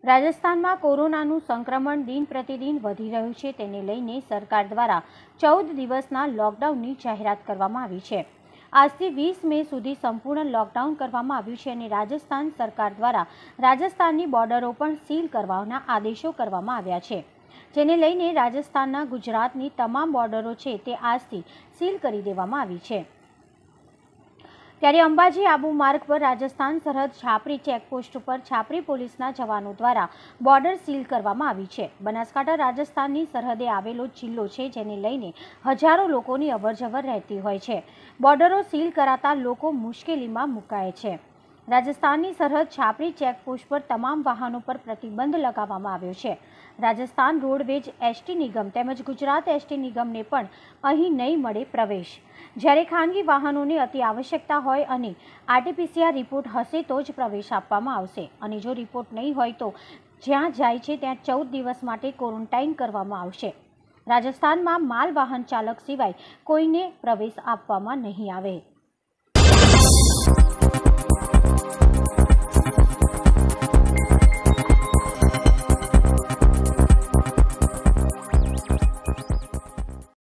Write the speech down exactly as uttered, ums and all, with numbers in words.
રાજસ્થાનમાં કોરોનાનું સંક્રમણ દિન પ્રતિદિન વધી રહ્યું છે, તેને લઈને સરકાર દ્વારા ચૌદ દિવસના લોકડાઉનની જાહેરાત કરવામાં આવી છે। આજથી વીસ મે સુધી સંપૂર્ણ લોકડાઉન કરવામાં આવ્યું છે અને રાજસ્થાન સરકાર દ્વારા રાજસ્થાનની બોર્ડરો પણ સીલ કરવાના આદેશો કરવામાં આવ્યા છે, જેને લઈને રાજસ્થાનના ગુજરાતની તમામ બોર્ડરો છે તે આજથી સીલ કરી દેવામાં આવી છે। ત્યારે અંબાજી આબુ માર્ગ પર રાજસ્થાન સરહદ છાપરી ચેકપોસ્ટ પર છાપરી પોલીસના જવાનો દ્વારા બોર્ડર સીલ કરવામાં આવી છે। બનાસકાંઠા રાજસ્થાનની સરહદે આવેલો જિલ્લો છે, જેને લઈને હજારો લોકોની અવરજવર રહેતી હોય છે। બોર્ડરો સીલ કરાતા લોકો મુશ્કેલીમાં મુકાય છે। રાજસ્થાનની સરહદ છાપરી ચેકપોસ્ટ પર તમામ વાહનો પર પ્રતિબંધ લગાવવામાં આવ્યો છે। રાજસ્થાન રોડવેજ એસટી નિગમ તેમજ ગુજરાત એસટી નિગમને પણ અહીં નહીં મળે પ્રવેશ, જ્યારે ખાનગી વાહનોને અતિ આવશ્યકતા હોય અને આરટીપીસીઆર રિપોર્ટ હશે તો જ પ્રવેશ આપવામાં આવશે અને જો રિપોર્ટ નહીં હોય તો જ્યાં જાય છે ત્યાં ચૌદ દિવસ માટે ક્વોરન્ટાઇન કરવામાં આવશે। રાજસ્થાનમાં માલ વાહન ચાલક સિવાય કોઈને પ્રવેશ આપવામાં નહીં આવે।